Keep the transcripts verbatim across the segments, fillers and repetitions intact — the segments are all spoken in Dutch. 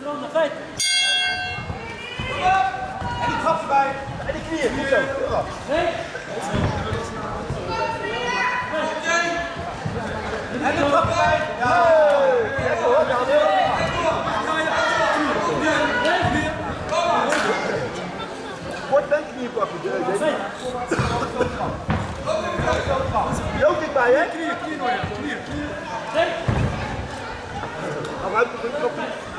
ronde, vijf. En die trap erbij. En die knieën, goed zo. Nee. En de trap erbij. Ja. Lekker hoor, Daniel. Kort en knieën pakken. Heel dichtbij, hè? Knieën, knieën, knieën. Ga uit de knop.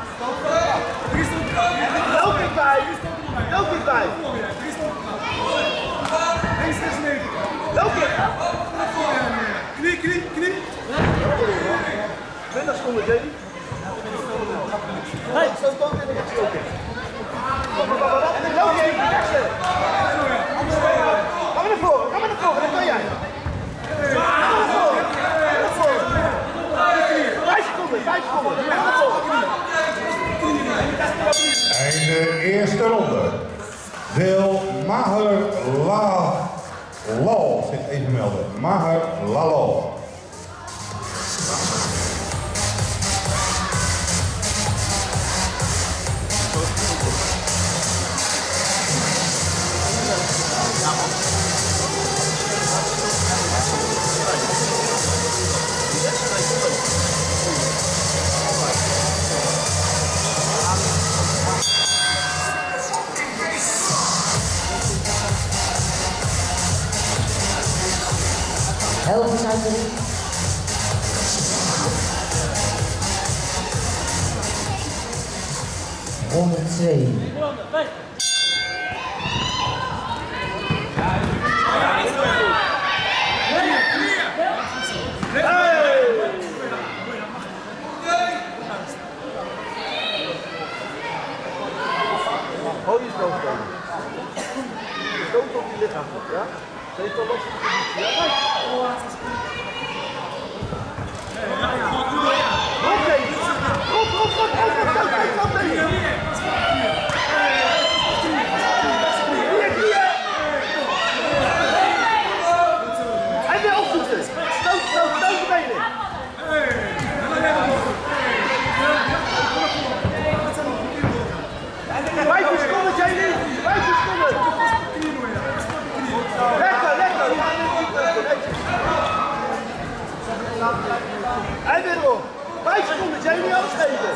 Heel dichtbij. Heel dichtbij. Heel dichtbij. Knie, knie, knie. twintig seconden, Jamie. Hey, zo toont in de rechts ook. Kom maar, kom maar, wat? Loop je even, rechtse. Ga maar naar voren, ga maar naar voren, dat kan jij. Ga maar naar voren, ga maar naar voren. vijf seconden, vijf seconden, ga maar naar voren. En de eerste ronde wil Maher Lalal zich even melden. Maher Lalal. Elvis uit de ring. honderdtwee. Hou je stoot komen. Stoot op je lichaam, ja? Steeds al los op de positie, ja? Rot deze! Rot, rot, rot, rot, rot, rot, rot, rot deze! Knieën, knieën! En weer opvoeten! Stoot, stoot, stoot de benen! Vijf seconden, Jamie! Vijf seconden! Lekker, lekker! En weer erop! Vijf seconden, Jamie, alles geven!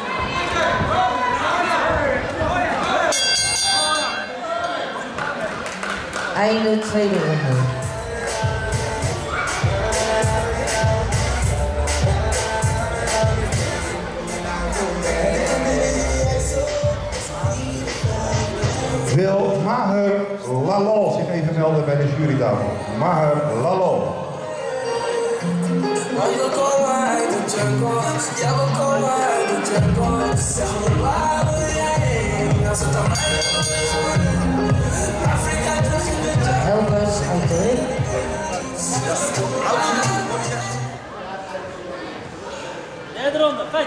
Einde tweede ronde. Wil Maher Lalal zich even melden bij de jurytafel. Maher Lalal. Elvis uit de ring. Derde ronde, vijf.